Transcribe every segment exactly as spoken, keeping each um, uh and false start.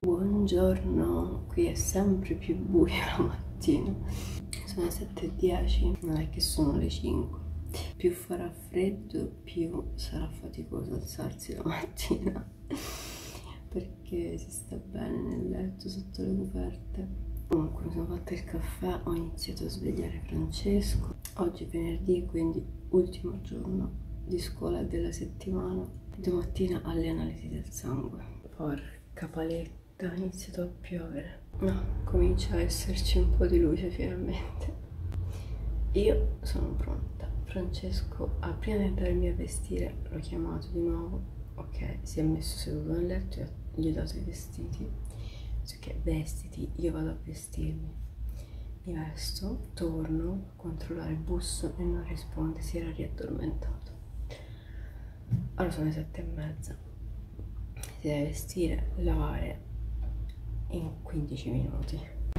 Buongiorno, qui è sempre più buio la mattina. Sono le sette e dieci, non è che sono le cinque. Più farà freddo, più sarà faticoso alzarsi la mattina perché si sta bene nel letto sotto le coperte. Comunque mi sono fatta il caffè, ho iniziato a svegliare Francesco. Oggi è venerdì, quindi ultimo giorno di scuola della settimana. Domattina alle analisi del sangue. Porca paletta, ha iniziato a piovere. No, comincia a esserci un po' di luce finalmente. Io sono pronta. Francesco, ah, prima di andarmi a vestire, l'ho chiamato di nuovo. Ok, si è messo seduto nel letto e gli ho dato i vestiti. Ok, vestiti, io vado a vestirmi. Mi vesto, torno a controllare, busso e non risponde, si era riaddormentato. Allora sono le sette e mezza. Si deve vestire, lavare in quindici minuti.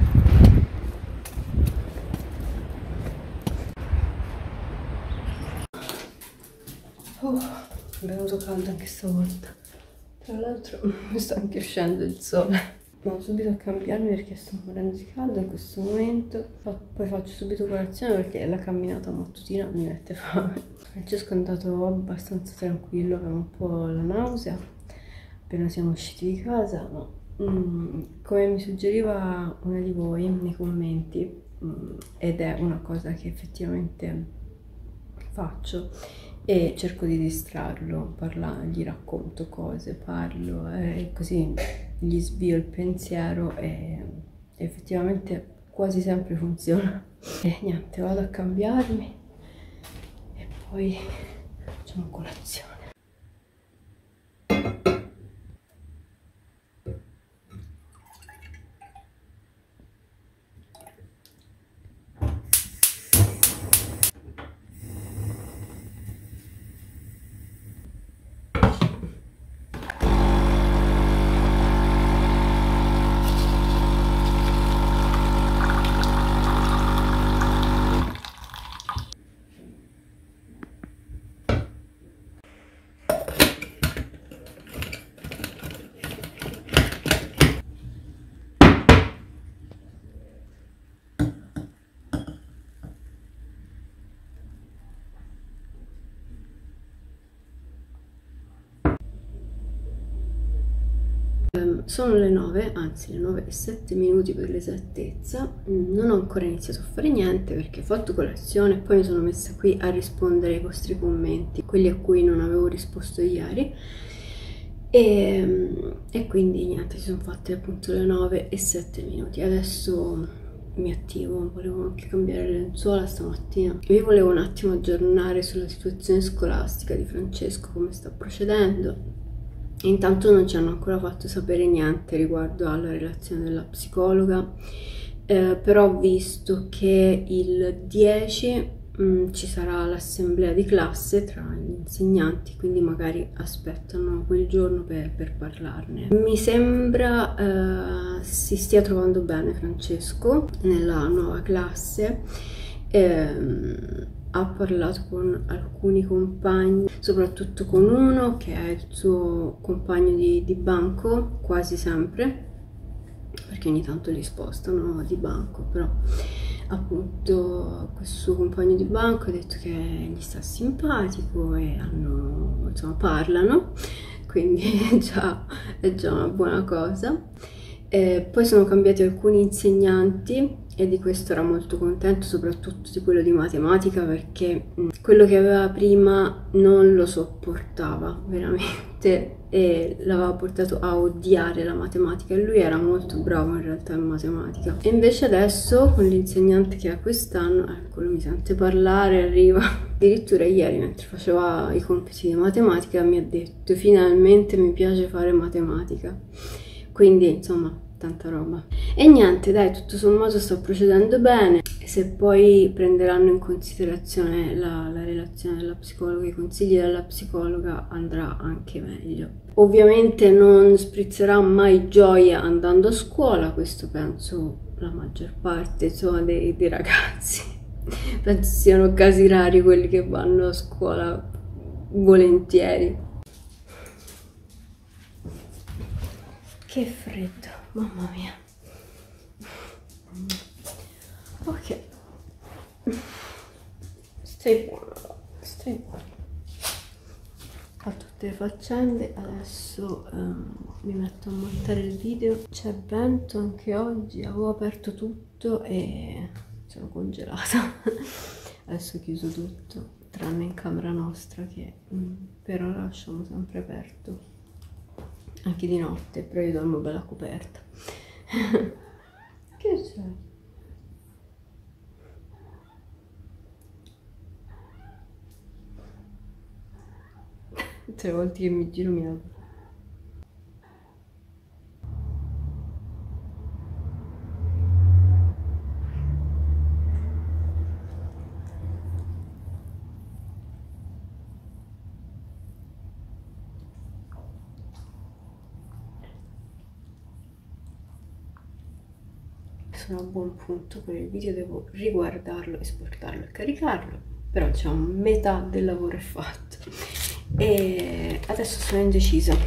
Oh, è venuto caldo anche stavolta. Tra l'altro mi sta anche uscendo il sole. Vado subito a cambiarmi perché sto morendo di caldo in questo momento. Poi faccio subito colazione perché la camminata mattutina mi mette fame. Francesco è andato abbastanza tranquillo, aveva un po' la nausea appena siamo usciti di casa, ma mm, come mi suggeriva una di voi nei commenti, mm, ed è una cosa che effettivamente faccio, e cerco di distrarlo, parla, gli racconto cose, parlo e così gli svio il pensiero e effettivamente quasi sempre funziona. E niente, vado a cambiarmi e poi facciamo colazione. Sono le nove, anzi le nove e sette minuti per l'esattezza. Non ho ancora iniziato a fare niente perché ho fatto colazione e poi mi sono messa qui a rispondere ai vostri commenti, quelli a cui non avevo risposto ieri, e, e quindi niente, si sono fatte appunto le nove e sette minuti. Adesso mi attivo, volevo anche cambiare le lenzuola stamattina. Vi volevo un attimo aggiornare sulla situazione scolastica di Francesco, come sta procedendo. Intanto non ci hanno ancora fatto sapere niente riguardo alla relazione della psicologa, eh, però ho visto che il dieci mh, ci sarà l'assemblea di classe tra gli insegnanti, quindi magari aspettano quel giorno per, per parlarne. Mi sembra eh, si stia trovando bene Francesco nella nuova classe. Eh, ha parlato con alcuni compagni, soprattutto con uno che è il suo compagno di, di banco, quasi sempre, perché ogni tanto li spostano di banco, però appunto questo suo compagno di banco ha detto che gli sta simpatico e hanno, insomma, parlano, quindi è già, è già una buona cosa. E poi sono cambiati alcuni insegnanti e di questo era molto contento, soprattutto di quello di matematica, perché quello che aveva prima non lo sopportava veramente e l'aveva portato a odiare la matematica, e lui era molto bravo in realtà in matematica. E invece adesso con l'insegnante che ha quest'anno, ecco, lui mi sente parlare, arriva. Addirittura ieri mentre faceva i compiti di matematica mi ha detto: finalmente mi piace fare matematica. Quindi insomma tanta roba. E niente, dai, tutto sommato sta procedendo bene. E se poi prenderanno in considerazione la, la relazione della psicologa, i consigli della psicologa, andrà anche meglio. Ovviamente non sprizzerà mai gioia andando a scuola, questo penso la maggior parte, insomma, dei, dei ragazzi. Penso siano casi rari quelli che vanno a scuola volentieri. Che freddo, mamma mia. Ok, stai buono, stai buono. A tutte le faccende, adesso um, mi metto a montare il video. C'è vento anche oggi, avevo aperto tutto e sono congelata. Adesso ho chiuso tutto, tranne in camera nostra che um, per ora lasciamo sempre aperto, anche di notte, però io dormo bella coperta. Che c'è? Tutte le volte che mi giro mi apro. Sono a buon punto per il video, devo riguardarlo, esportarlo e caricarlo, però diciamo metà del lavoro è fatto. E adesso sono indecisa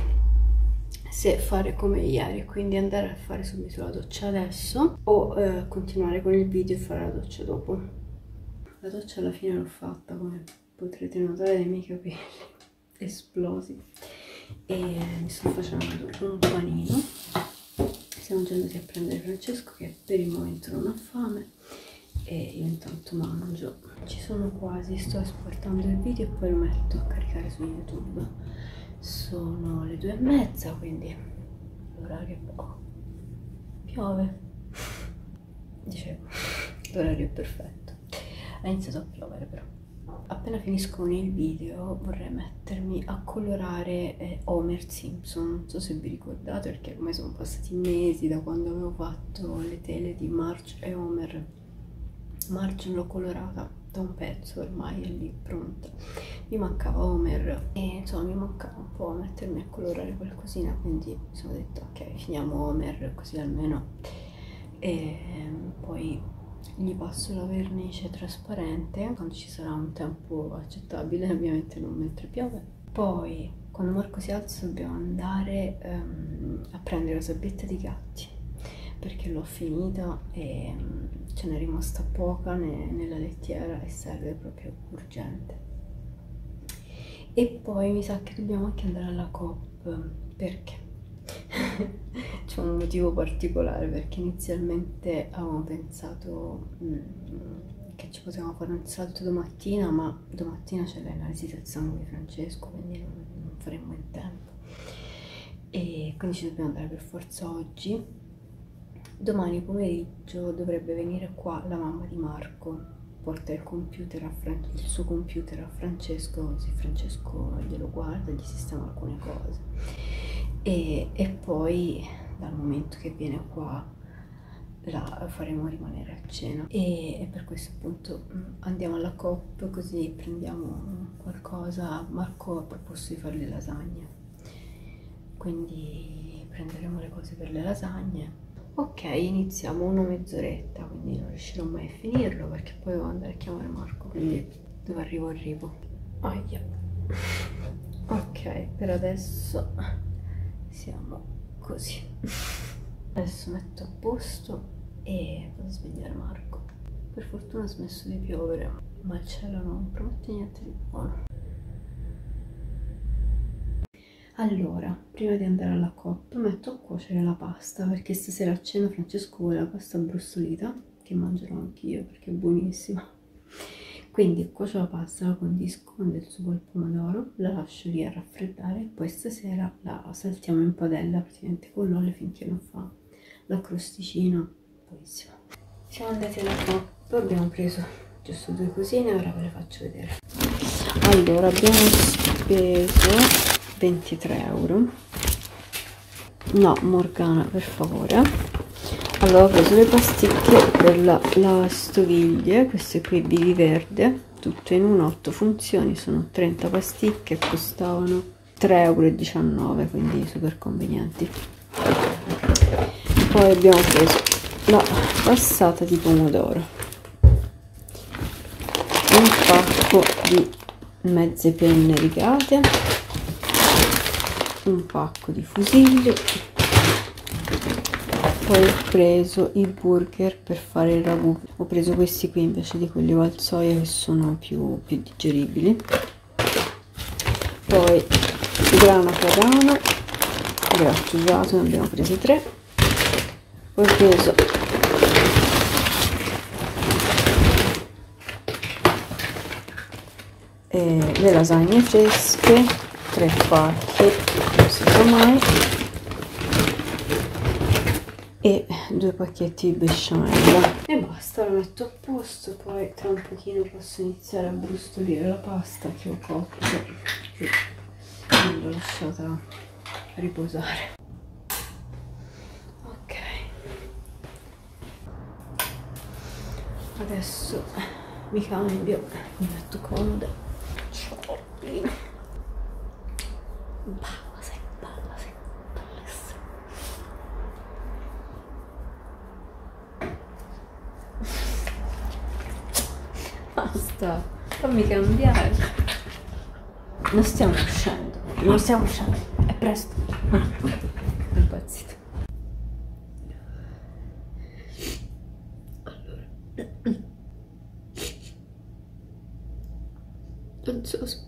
se fare come ieri, quindi andare a fare subito la doccia adesso o eh, continuare con il video e fare la doccia dopo. La doccia alla fine l'ho fatta, come potrete notare dai miei capelli esplosi, e mi sto facendo un panino. Siamo già andati a prendere Francesco che per il momento non ha fame e io intanto mangio. Ci sono quasi, sto esportando il video e poi lo metto a caricare su YouTube. Sono le due e mezza, quindi l'orario è poco. Piove. Dicevo, l'orario è perfetto. Ha iniziato a piovere però. Appena finisco con il video vorrei mettermi a colorare eh, Homer Simpson. Non so se vi ricordate, perché ormai sono passati mesi da quando avevo fatto le tele di Marge e Homer. Marge l'ho colorata da un pezzo, ormai è lì pronta. Mi mancava Homer e insomma mi mancava un po' mettermi a colorare qualcosina, quindi mi sono detto ok, finiamo Homer così almeno. E poi gli passo la vernice trasparente quando ci sarà un tempo accettabile, ovviamente non mentre piove. Poi quando Marco si alza dobbiamo andare um, a prendere la sabbietta di gatti, perché l'ho finita e um, ce n'è rimasta poca ne, nella lettiera e serve proprio urgente. E poi mi sa che dobbiamo anche andare alla Coop, perché c'è un motivo particolare, perché inizialmente avevamo pensato mh, che ci potevamo fare un salto domattina, ma domattina c'è l'analisi del sangue di Francesco, quindi non, non faremo in tempo e quindi ci dobbiamo andare per forza oggi. Domani pomeriggio dovrebbe venire qua la mamma di Marco, porta il computer a Fran- il suo computer a Francesco, così Francesco glielo guarda, gli sistema alcune cose. E, e poi dal momento che viene qua la faremo rimanere a cena e, e per questo appunto andiamo alla Coop, così prendiamo qualcosa. Marco ha proposto di fare le lasagne, quindi prenderemo le cose per le lasagne. Ok, iniziamo una mezz'oretta, quindi non riuscirò mai a finirlo perché poi devo andare a chiamare Marco, quindi dove arrivo arrivo. Aia. Ok, per adesso siamo così. Adesso metto a posto e vado a svegliare Marco. Per fortuna ha smesso di piovere, ma il cielo non promette niente di buono. Allora, prima di andare alla Coop metto a cuocere la pasta, perché stasera a cena Francesco vuole la pasta brustolita, che mangerò anch'io perché è buonissima. Quindi cuocio la pasta, la condisco con del sugo al pomodoro, la lascio lì a raffreddare e poi stasera la saltiamo in padella praticamente con l'olio finché non fa la crosticina. Buonissima. Siamo andati alla Coop, abbiamo preso giusto due cosine, ora ve le faccio vedere. Allora, abbiamo speso ventitré euro. No, Morgana, per favore. Allora, ho preso le pasticche per la lavastoviglie, queste qui Vivi Verde, tutto in uno, otto funzioni, sono trenta pasticche, costavano tre e diciannove euro, quindi super convenienti. Poi abbiamo preso la passata di pomodoro, un pacco di mezze penne rigate, un pacco di fusilli, Poi ho preso i burger per fare il ragù, ho preso questi qui invece di quelli al soia che sono più, più digeribili. Poi grana padano grattugiato, ne abbiamo presi tre. Poi ho preso eh, le lasagne fresche, tre pacchi, non si sa mai, e due pacchetti di besciamella e basta, lo metto a posto. Poi tra un pochino posso iniziare a brustolire la pasta che ho cotto e l'ho lasciata riposare. Ok, adesso mi cambio, mi metto comoda. Balla, sei balla, sei bellissima. Basta, fammi cambiare. Non stiamo uscendo, non stiamo uscendo, è presto. È impazzito. Allora, non so se,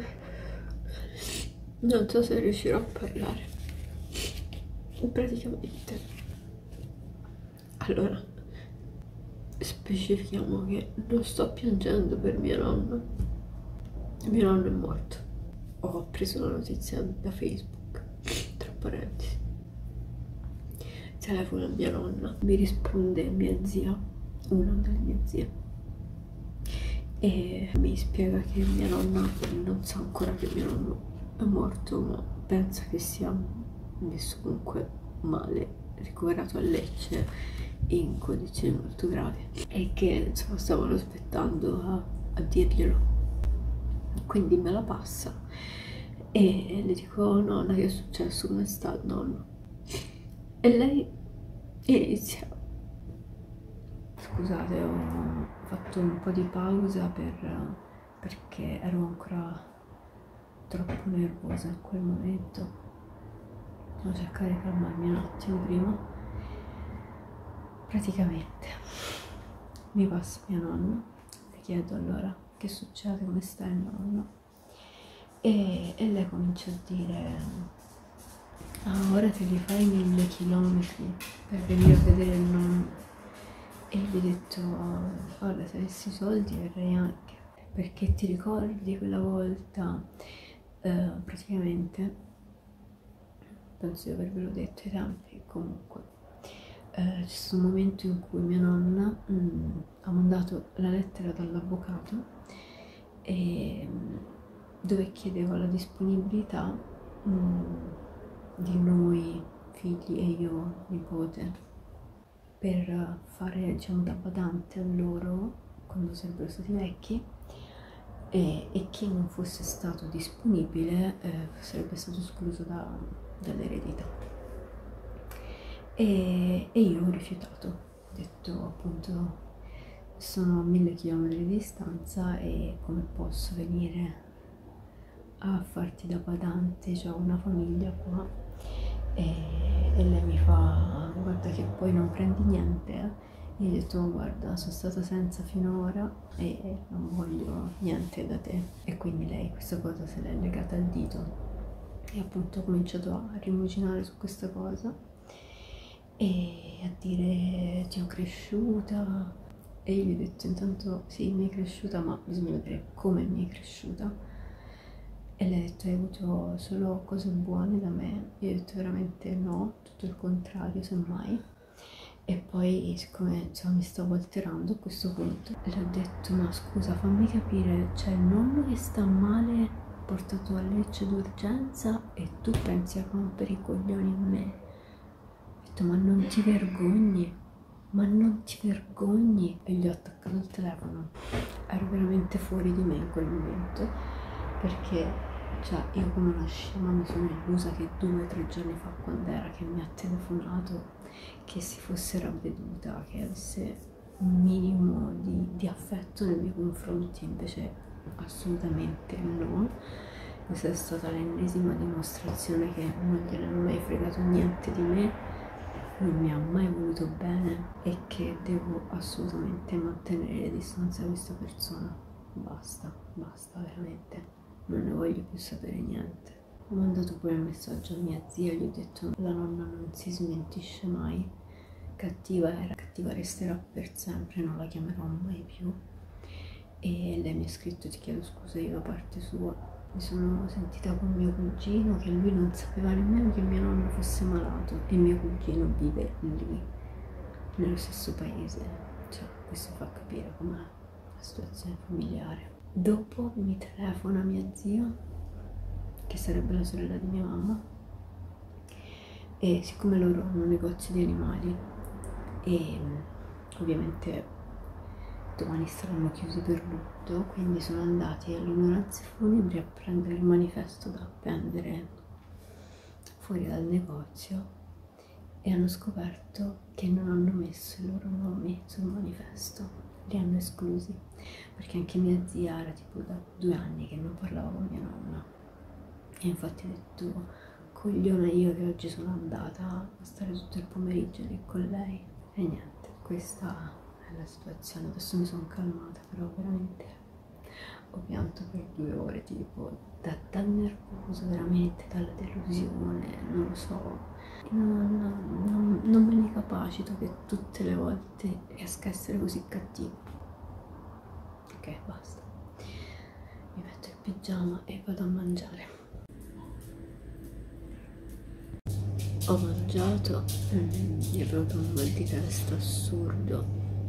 non so se riuscirò a parlare. Praticamente, allora, specifichiamo che non sto piangendo per mia nonna. Mio nonno è morto. Ho preso la notizia da Facebook, tra parentesi. Telefono a mia nonna, mi risponde mia zia, una delle mie zie, e mi spiega che mia nonna non sa ancora che mio nonno è morto, ma pensa che sia messo comunque male, ricoverato a Lecce in condizioni molto gravi, e che insomma stavano aspettando a, a dirglielo. Quindi me la passa e le dico: oh, nonna, che è successo? Come sta il nonno? E lei inizia. Scusate, ho fatto un po' di pausa per, perché ero ancora troppo nervosa in quel momento. Devo cercare di calmarmi un attimo prima. Praticamente mi passa mia nonna, le chiedo allora che succede, come sta il nonno, e, e lei comincia a dire: ah, ora te li fai mille chilometri per venire a vedere il nonno. E gli ho detto: guarda, se avessi i soldi verrei anche, perché ti ricordi quella volta, eh, praticamente, penso di avervelo detto ai tempi, comunque, eh, c'è stato un momento in cui mia nonna mh, ha mandato la lettera dall'avvocato e, dove chiedeva la disponibilità mh, di noi figli e io nipote per fare, diciamo, da badante a loro quando sarebbero stati vecchi, e, e chi non fosse stato disponibile eh, sarebbe stato escluso da, dall'eredità. E, e io ho rifiutato, ho detto appunto: sono a mille chilometri di distanza e come posso venire a farti da badante, c'ho una famiglia qua. E, e lei mi fa: guarda che poi non prendi niente, eh? E io ho detto: guarda, sono stata senza finora e non voglio niente da te. E quindi lei questa cosa se l'è legata al dito e appunto ho cominciato a rimuginare su questa cosa e a dire: ti ho cresciuta. E io gli ho detto: intanto sì, mi è cresciuta, ma bisogna vedere come mi è cresciuta. E lei ha detto: hai avuto solo cose buone da me? Io ho detto: veramente no, tutto il contrario, semmai. E poi, siccome insomma, mi stavo alterando a questo punto, le ho detto: ma scusa, fammi capire, c'è il nonno che sta male, portato a Lecce d'urgenza, e tu pensi a rompere i coglioni a me? Ho detto: ma non ti vergogni? Ma non ti vergogni? E gli ho attaccato il telefono. Ero veramente fuori di me in quel momento, perché cioè io come una scema mi sono illusa che due o tre giorni fa, quando era che mi ha telefonato, che si fosse ravveduta, che avesse un minimo di, di affetto nei miei confronti. Invece assolutamente no. Questa è stata l'ennesima dimostrazione che non gliene hanno mai fregato niente di me, non mi ha mai voluto bene e che devo assolutamente mantenere le distanze da questa persona. Basta, basta veramente, non ne voglio più sapere niente. Ho mandato pure un messaggio a mia zia, gli ho detto la nonna non si smentisce mai, cattiva era, cattiva resterà per sempre, non la chiamerò mai più. E lei mi ha scritto: ti chiedo scusa io da parte sua, mi sono sentita con mio cugino, che lui non sapeva nemmeno che mio nonno fosse malato e mio cugino vive lì, nello stesso paese. Cioè, questo fa capire com'è la situazione familiare. Dopo mi telefona mia zia, che sarebbe la sorella di mia mamma, e siccome loro hanno un negozio di animali e ovviamente domani saranno chiusi per lutto, quindi sono andati all'Onoranze Funebri a prendere il manifesto da appendere fuori dal negozio e hanno scoperto che non hanno messo i loro nomi sul manifesto, li hanno esclusi, perché anche mia zia era tipo da due anni che non parlava con mia nonna. E infatti ho detto: coglione io che oggi sono andata a stare tutto il pomeriggio lì con lei. E niente, questa è la situazione. Adesso mi sono calmata, però veramente ho pianto per due ore, tipo da, dal nervoso, veramente, dalla delusione, non lo so. Non, non, non me ne capacito che tutte le volte riesca a essere così cattivo. Ok, basta. Mi metto il pigiama e vado a mangiare. Ho mangiato, mm, mi è venuto un mal di testa assurdo.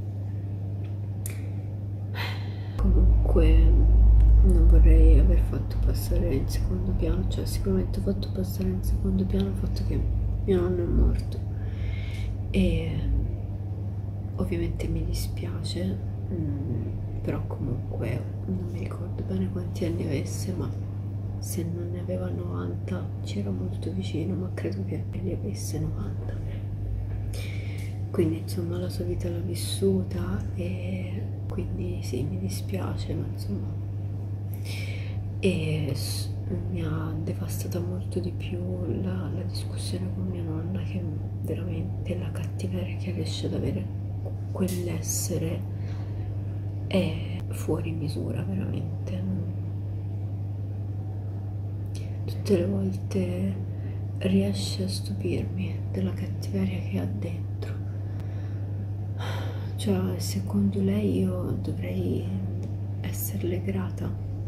Comunque non vorrei aver fatto passare in secondo piano, cioè sicuramente ho fatto passare in secondo piano il fatto che mio nonno è morto e ovviamente mi dispiace, mm, però comunque non mi ricordo bene quanti anni avesse, ma se non ne aveva novanta c'era molto vicino, ma credo che li avesse novanta. Quindi insomma la sua vita l'ha vissuta e quindi sì, mi dispiace, ma insomma, e mi ha devastata molto di più la, la discussione con mia nonna, che veramente la cattiveria che riesce ad avere quell'essere è fuori misura, veramente. Tutte le volte riesce a stupirmi della cattiveria che ha dentro. Cioè, secondo lei io dovrei esserle grata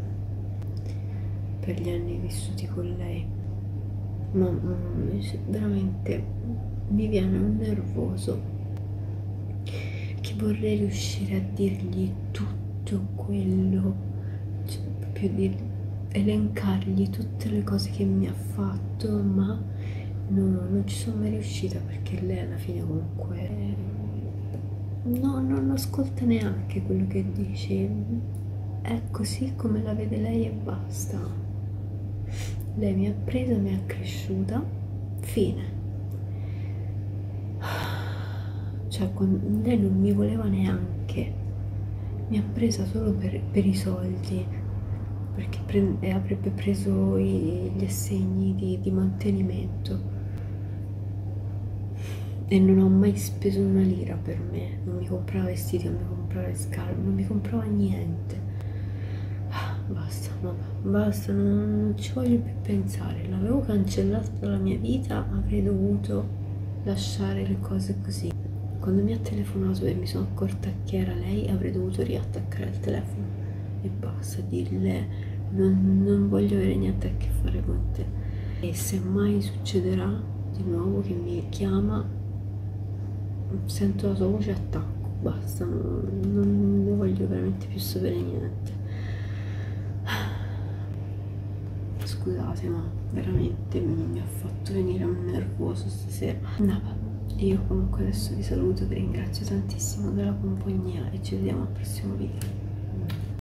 per gli anni vissuti con lei, ma mm, veramente mi viene un nervoso che vorrei riuscire a dirgli tutto quello, cioè, proprio di elencargli tutte le cose che mi ha fatto, ma no, non ci sono mai riuscita, perché lei alla fine comunque no, non ascolta neanche quello che dici, è così come la vede lei e basta. Lei mi ha presa, mi ha cresciuta, fine. Cioè, lei non mi voleva neanche, mi ha presa solo per, per i soldi, perché pre- avrebbe preso i, gli assegni di, di mantenimento e non ho mai speso una lira per me, non mi comprava vestiti, non mi comprava scarpe, non mi comprava niente. Ah, basta, vabbè, basta, non, non ci voglio più pensare, l'avevo cancellato dalla mia vita, avrei dovuto lasciare le cose così. Quando mi ha telefonato e mi sono accorta che era lei, avrei dovuto riattaccare il telefono e basta, dirle non, non voglio avere niente a che fare con te, e se mai succederà di nuovo che mi chiama, sento la sua voce, attacco, basta, non, non ne voglio veramente più sapere niente. Scusate, ma veramente mi, mi ha fatto venire un nervoso stasera. No, io comunque adesso vi saluto, vi ringrazio tantissimo della compagnia e ci vediamo al prossimo video.